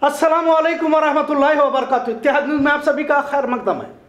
अस्सलामुअलैकुम वरहमतुल्लाहि वबरकातुहू। इत्तेहाद न्यूज़ में आप सभी का खैर मकदम है।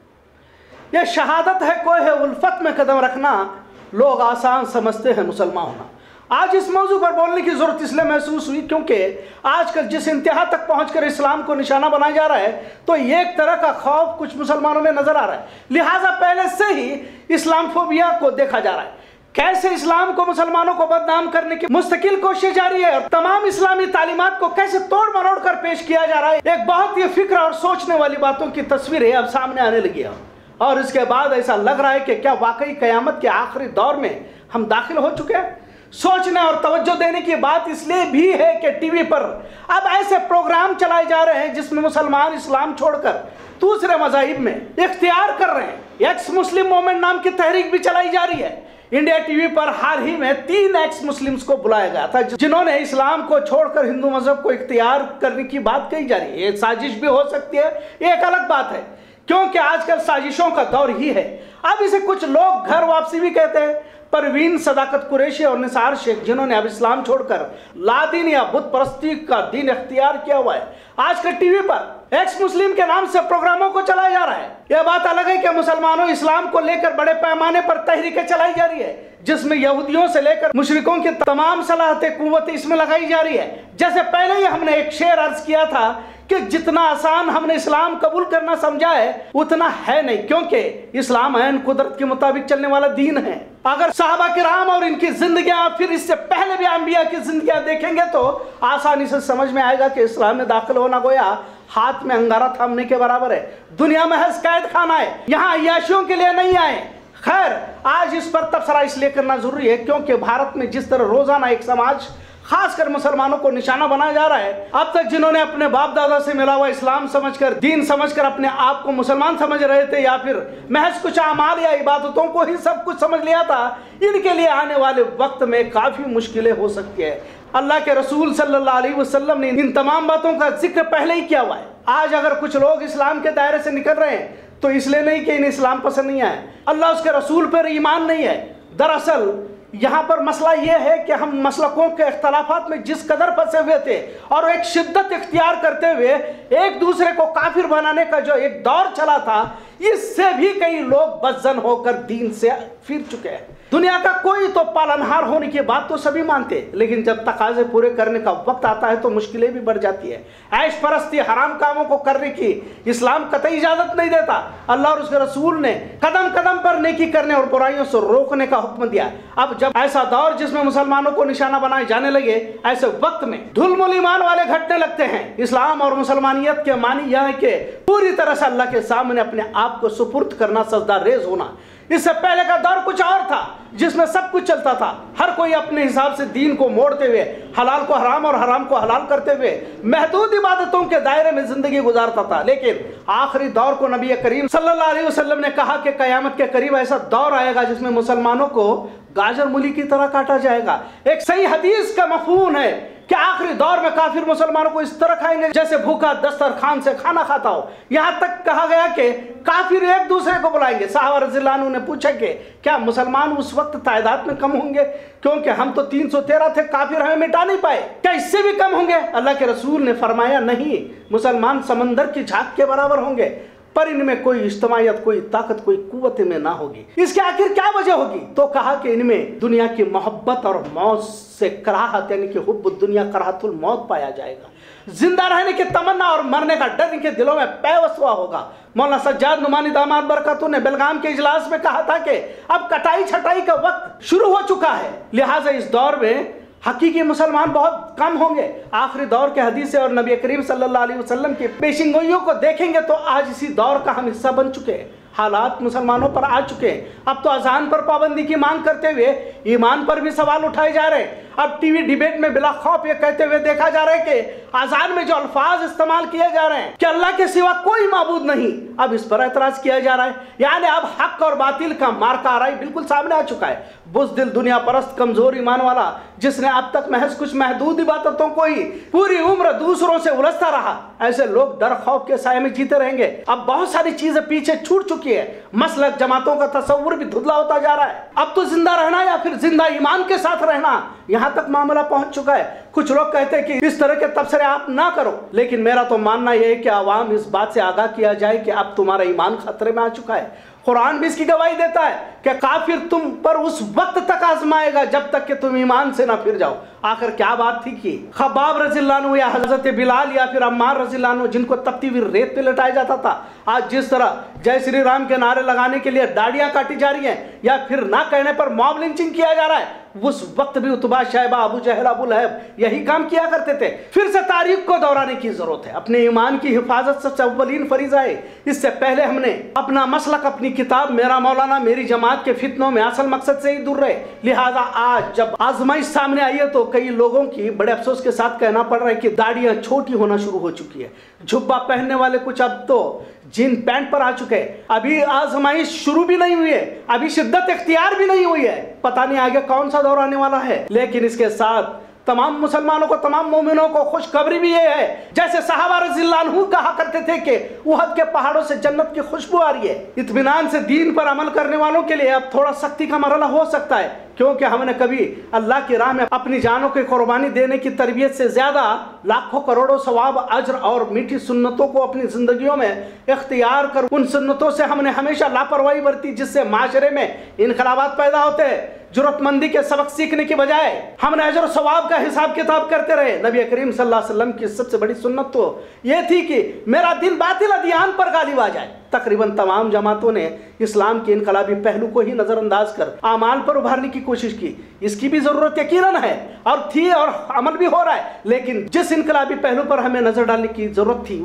यह शहादत है कोई है उल्फत में कदम रखना, लोग आसान समझते हैं मुसलमान होना। आज इस मौजू पर बोलने की जरूरत इसलिए महसूस हुई क्योंकि आजकल जिस इंतहा तक पहुंचकर इस्लाम को निशाना बनाया जा रहा है, तो एक तरह का खौफ कुछ मुसलमानों में नजर आ रहा है। लिहाजा पहले से ही इस्लामफोबिया को देखा जा रहा है। कैसे इस्लाम को मुसलमानों को बदनाम करने की मुस्तकिल कोशिश जारी है और तमाम इस्लामी तालीमात को कैसे तोड़ मरोड़ कर पेश किया जा रहा है, एक बहुत ही फिक्र और सोचने वाली बातों की तस्वीरें अब सामने आने लगी है। और इसके बाद ऐसा लग रहा है कि क्या वाकई कयामत के आखिरी दौर में हम दाखिल हो चुके हैं। सोचने और तवज्जो देने की बात इसलिए भी है कि टीवी पर अब ऐसे प्रोग्राम चलाए जा रहे हैं जिसमें मुसलमान इस्लाम छोड़कर दूसरे मज़ाहिब में इख्तियार कर रहे हैं। एक्स मुस्लिम मूवमेंट नाम की तहरीक भी चलाई जा रही है। इंडिया टीवी पर हाल ही में 3 एक्स मुस्लिम्स को बुलाया गया था जिन्होंने इस्लाम को छोड़कर हिंदू मजहब को इख्तियार करने की बात कही जा रही है। ये साजिश भी हो सकती है, एक अलग बात है, क्योंकि आजकल साजिशों का दौर ही है। अब इसे कुछ लोग घर वापसी भी कहते हैं। परवीन सदाकत कुरैशी और निसार शेख, जिन्होंने अब इस्लाम छोड़कर लादीन या बुत परस्ती का दीन इख्तियार किया हुआ है, आजकल टीवी पर एक्स मुस्लिम के नाम से प्रोग्रामों को चलाया जा रहा है। यह बात अलग है कि मुसलमानों इस्लाम को लेकर बड़े पैमाने पर तहरीकें चलाई जा रही है, जिसमें यहूदियों से लेकर मुशरिकों की तमाम सलाहतें कुव्वतें इसमें लगाई जा रही है। जैसे पहले ही हमने एक शेर अर्ज किया था कि जितना आसान हमने इस्लाम कबूल करना समझा है उतना है नहीं, क्योंकि इस्लाम ऐन कुदरत के मुताबिक चलने वाला दीन है। अगर साहबा किराम और इनकी जिंदगियां, फिर इससे पहले भी अंबिया की जिंदगियां देखेंगे तो आसानी से समझ में आएगा कि इस्लाम में दाखिल होना गोया हाथ में अंगारा थामने के बराबर है। दुनिया महज कैद खाना है, यहाँ अय्याशियों के लिए नहीं आए। खैर, आज इस पर तबसरा इसलिए करना जरूरी है क्योंकि भारत में जिस तरह रोजाना एक समाज खासकर मुसलमानों को निशाना बनाया जा रहा है, अब तक जिन्होंने अपने बाप दादा से मिला हुआ इस्लाम समझकर, दीन समझकर अपने आप को मुसलमान समझ रहे थे या फिर महज कुछ अमाल या इबादतों को ही सब कुछ समझ लिया था, इनके लिए आने वाले वक्त में काफी मुश्किलें हो सकती है। अल्लाह के रसूल सल्लल्लाहु अलैहि वसल्लम ने इन तमाम बातों का जिक्र पहले ही किया हुआ है। आज अगर कुछ लोग इस्लाम के दायरे से निकल रहे हैं तो इसलिए नहीं कि इन्हें इस्लाम पसंद नहीं आया, अल्लाह उसके रसूल पर ईमान नहीं है। दरअसल यहाँ पर मसला यह है कि हम मसलकों के इख्तलाफात में जिस कदर फंसे हुए थे और एक शिद्दत इख्तियार करते हुए एक दूसरे को काफिर बनाने का जो एक दौर चला था, इससे भी कई लोग बदजन होकर दीन से फिर चुके हैं। दुनिया का कोई तो पालनहार होने की बात तो सभी मानते हैं, लेकिन जब तकाजे पूरे करने का वक्त आता है तो मुश्किलें भी बढ़ जाती है। ऐश परस्ती, हराम कामों को करने की इस्लाम कतई इजाजत नहीं देता। अल्लाह और उसके रसूल ने कदम कदम पर नेकी करने और बुराइयों से रोकने का हुक्म दिया। अब जब ऐसा दौर जिसमें मुसलमानों को निशाना बनाए जाने लगे, ऐसे वक्त में धुलमुल ईमान वाले घटने लगते हैं। इस्लाम और मुसलमानियत के मानी यह है कि पूरी तरह से अल्लाह के सामने अपने आप को सुपुर्द करना, सजदा रेज होना। इससे पहले का दौर कुछ और था जिसमें सब कुछ चलता था। हर कोई अपने हिसाब से दीन को मोड़ते हुए, हलाल को हराम और हराम को हलाल करते हुए महदूद इबादतों के दायरे में जिंदगी गुजारता था। लेकिन आखिरी दौर को नबी करीम सल्लल्लाहु अलैहि वसल्लम ने कहा कि कयामत के करीब ऐसा दौर आएगा जिसमें मुसलमानों को गाजर मूली की तरह काटा जाएगा। एक सही हदीस का मफहूम है कि आखिरी दौर में काफिर मुसलमानों को इस तरह खाएंगे जैसे भूखा दस्तरखान से खाना खाता हो। यहाँ तक कहा गया कि काफिर एक दूसरे को बुलाएंगे। साहबा रज़ियल्लाहु अन्हु ने पूछा कि क्या मुसलमान उस वक्त तादाद में कम होंगे, क्योंकि हम तो 313 थे, काफिर हमें मिटा नहीं पाए, क्या इससे भी कम होंगे? अल्लाह के रसूल ने फरमाया, नहीं, मुसलमान समंदर की झाग के बराबर होंगे, पर इनमें कोई इज्तिमायत, कोई ताकत, कोई कुव्वत में ना होगी। इसके आखिर क्या वजह होगी? तो कहा कि इनमें दुनिया की मोहब्बत और मौत से कराहत, यानी कि हुब्बुद दुनिया कराहतुल मौत पाया जाएगा। जिंदा रहने की तमन्ना और मरने का डर इनके दिलों में पैवस्वा होगा। मौलाना सज्जाद नुमानी दामाद बरकतुह ने बेलगाम के इजलास में कहा था कि अब कटाई छटाई का वक्त शुरू हो चुका है, लिहाजा इस दौर में हकीकी मुसलमान बहुत कम होंगे। आखिरी दौर के हदीस और नबी करीम सल्लल्लाहु अलैहि वसल्लम की पेशिंगोइयों को देखेंगे तो आज इसी दौर का हम हिस्सा बन चुके हैं। हालात मुसलमानों पर आ चुके हैं। अब तो अजान पर पाबंदी की मांग करते हुए ईमान पर भी सवाल उठाए जा रहे हैं। अब टीवी डिबेट में बिला खौफ ये कहते हुए देखा जा रहा है कि अजान में जो अल्फाज इस्तेमाल किए जा रहे हैं कि अल्लाह के सिवा कोई माबूद नहीं, अब इस पर एतराज किया जा रहा है। यानी अब हक और बातिल का मार्का आराई बिल्कुल सामने आ चुका है। बुज़दिल, दुनिया परस्त, कमजोर ईमान वाला, जिसने अब तक महज कुछ महदूद इबादतों को ही पूरी उम्र दूसरों से उलझता रहा, ऐसे लोग डर खौफ के साए में जीते रहेंगे। अब बहुत सारी चीजें पीछे छूट चुकी है। मसलक, जमातों का तस्वुर भी धुंधला होता जा रहा है। अब तो जिंदा रहना या फिर जिंदा ईमान के साथ रहना, यहाँ तक मामला पहुंच चुका है। कुछ लोग कहते हैं कि इस तरह के तबसरे आप ना करो, लेकिन मेरा तो मानना यह है कि आवाम इस बात से आगाह किया जाए कि अब तुम्हारा ईमान खतरे में आ चुका है। कुरान भी इसकी गवाही देता है कि काफिर तुम पर उस वक्त तक आजमाएगा जब तक कि तुम ईमान से ना फिर जाओ। आखिर क्या बात थी कि खब्बाब रज़ियल्लाहु अन्हु या हजरत बिलाल या फिर अम्मार रज़ियल्लाहु अन्हु जिनको तपती हुई रेत पे लटाया जाता था, आज जिस तरह जय श्री राम के नारे लगाने के लिए दाढ़ियां काटी जा रही हैं या फिर ना कहने पर मॉब लिंचिंग किया जा रहा है, उस वक्त भी उतबा, शैबा, अबू जहल, अबू लहब यही काम किया करते थे। फिर से तारीख को दोहराने की जरूरत है। अपने ईमान की हिफाजत सबसे अव्वलीन फरीजा है। इससे पहले हमने अपना मसलक, अपनी किताब मेरा मौलाना मेरी जमात के फितनों में असल मकसद से ही दूर रहे। लिहाजा आज जब आजमाइश सामने आई है तो कई लोगों की बड़े अफसोस के साथ कहना पड़ रहा है कि दाढ़ियां छोटी होना शुरू हो चुकी है। जुब्बा पहनने वाले कुछ अब तो जीन पैंट पर आ चुके हैं। अभी आजमाइश शुरू भी नहीं हुई है, अभी शिद्दत इख्तियार भी नहीं हुई है। पता नहीं आगे कौन सा दौर आने वाला है। लेकिन इसके साथ तमाम मुसलमानों को, तमाम मोमिनों को खुशखबरी भी ये है, जैसे सहाबा रज़ियल्लाहु अन्हुम कहा करते थे कि उहद के पहाड़ों से जन्नत की खुशबू आ रही है। इत्मीनान से दीन पर अमल करने वालों के लिए अब थोड़ा सख्ती का मरहला हो सकता है, क्योंकि हमने कभी अल्लाह की राह में अपनी जानों की कुर्बानी देने की तरबियत से ज्यादा लाखों करोड़ों सवाब, अज्र और मीठी सुन्नतों को अपनी जिंदगियों में इख्तियार कर उन सुन्नतों से हमने हमेशा लापरवाही बरती, जिससे माशरे में इनकलाबात पैदा होते हैं। जरूरतमंदी के सबक सीखने की बजाय हमने अजर सवाब का हिसाब किताब करते रहे। नबी करीम सल्लल्लाहु अलैहि वसल्लम की सबसे बड़ी सुन्नत तो यह थी कि मेरा दिल बातिल अदियान पर गालिब आ जाए। तकरीबन तमाम जमातों ने इस्लाम के इनकलाबी पहलू को ही नजरअंदाज कर आमाल पर उभारने की कोशिश की। इसकी भी जरूरत यकीनन है और थी और अमल भी हो रहा है, लेकिन जिस इनकलाबी पहलू पर हमें नजर डालने की जरूरत थी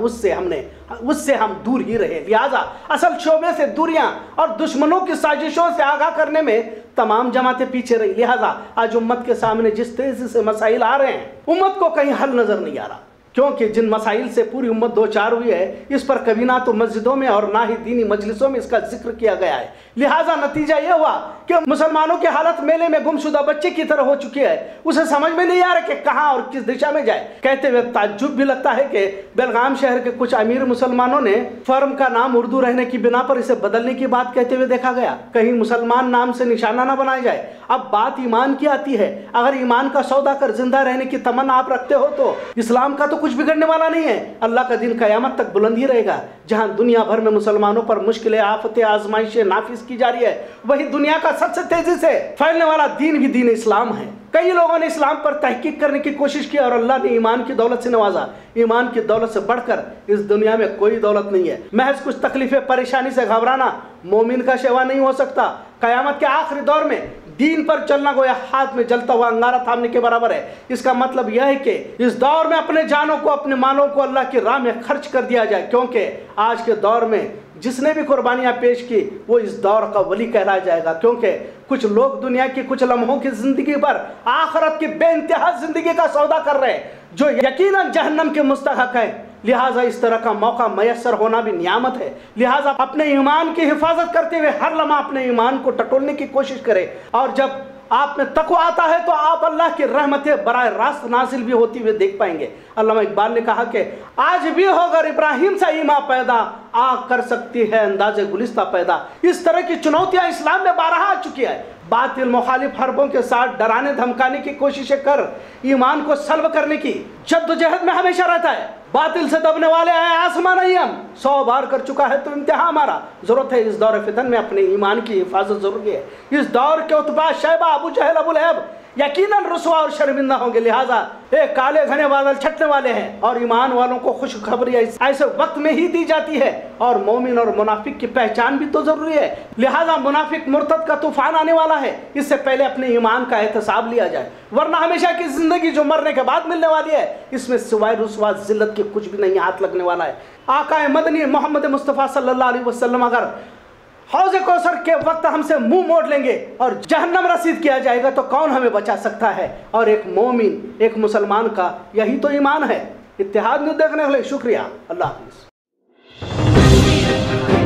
उससे हम दूर ही रहे। लिहाजा असल शोबे से दूरियां और दुश्मनों की साजिशों से आगाह करने में तमाम जमातें पीछे रही। लिहाजा आज उम्मत के सामने जिस तेजी से मसाइल आ रहे हैं, उम्मत को कहीं हल नजर नहीं आ रहा, क्योंकि जिन मसाइल से पूरी उम्मत दो चार हुई है, इस पर कभी ना तो मस्जिदों में और ना ही दीनी मजलिसों में इसका जिक्र किया गया है। लिहाजा नतीजा यह हुआ कि मुसलमानों की हालत मेले में गुमशुदा बच्चे की तरह हो चुकी है। उसे समझ में नहीं आ रहा कि कहां और किस दिशा में जाए। कहते हुए ताज्जुब भी लगता है कि बेलगाम शहर के कुछ अमीर मुसलमानों ने फर्म का नाम उर्दू रहने की बिना पर इसे बदलने की बात कहते हुए देखा गया। कहीं मुसलमान नाम से निशाना ना बनाया जाए। अब बात ईमान की आती है। अगर ईमान का सौदा कर जिंदा रहने की तमन्ना आप रखते हो तो इस्लाम का तो कुछ बिगड़ने वाला नहीं है। अल्लाह का दिन कयामत तक बुलंद ही रहेगा। जहां दुनिया भर में मुसलमानों पर मुश्किलें, आफतें, आजमाइशें नाफिज की जा रही है, वही दुनिया का सबसे तेजी से फैलने वाला दीन भी दीन इस्लाम है। कई लोगों ने इस्लाम पर तहकीक करने की कोशिश की और अल्लाह ने ईमान की दौलत से नवाजा। ईमान की दौलत से बढ़कर इस दुनिया में कोई दौलत नहीं है। महज कुछ तकलीफें, परेशानी से घबराना मोमिन का सेवा नहीं हो सकता। कयामत के आखिरी दौर में दीन पर चलना गोया हाथ में जलता हुआ अंगारा थामने के बराबर है। इसका मतलब यह है कि इस दौर में अपने जानों को, अपने मालों को अल्लाह की राह में खर्च कर दिया जाए, क्योंकि आज के दौर में जिसने भी कुर्बानियां पेश की वो इस दौर का वली कहलाया जाएगा। क्योंकि कुछ लोग दुनिया की कुछ लम्हों की जिंदगी पर आखिरत की बेइंतहा जिंदगी का सौदा कर रहे हैं, जो यकीनन जहन्नम के मुस्तहक है। लिहाजा इस तरह का मौका मयसर होना भी नियामत है। लिहाजा अपने ईमान की हिफाजत करते हुए हर लम्हा अपने ईमान को टटोलने की कोशिश करें। और जब आप में तक़वा आता है तो आप अल्लाह की रहमतें बराह रास्त नाजिल भी होती हुए देख पाएंगे। अल्लामा इकबाल ने कहा कि आज भी होकर इब्राहिम सा ईमान पैदा, आग कर सकती है अंदाज़े गुलिस्ता पैदा। इस तरह की चुनौतियां इस्लाम में बारहा आ चुकी है। बातिल मुखालिफ हरबों के साथ डराने धमकाने की कोशिशें कर ईमान को सल्ब करने की जद्दोजहद में हमेशा रहता है। बातिल से दबने वाले हैं आसमान नहीं, हम 100 बार कर चुका है तो इम्तिहान हमारा। जरूरत है इस दौर फितन में अपने ईमान की हिफाजत जरूरी है। इस दौर के उतबा, शैबा, अबू जहल, अबू लहब यकीनन रुसवा और शर्मिंदा होंगे। लिहाजा एक काले घने बादल छटने वाले हैं और ईमान वालों को खुशखबरी ऐसे वक्त में ही दी जाती है। और मोमिन और मुनाफिक की पहचान भी तो जरूरी है। लिहाजा मुनाफिक मुर्तद का तूफान आने वाला है, इससे पहले अपने ईमान का एहतसाब लिया जाए, वरना हमेशा की जिंदगी जो मरने के बाद मिलने वाली है, इसमें सिवाय रुसवा जिल्लत के कुछ भी नहीं हाथ लगने वाला है। आका मदनी मोहम्मद मुस्तफ़ा सल्लल्लाहु अलैहि वसल्लम अगर हौज़े कौसर के वक्त हमसे मुंह मोड़ लेंगे और जहन्नम रसीद किया जाएगा तो कौन हमें बचा सकता है। और एक मोमिन, एक मुसलमान का यही तो ईमान है। इत्तेहाद न्यूज़ देखने के लिए शुक्रिया। अल्लाह हाफ़िज़।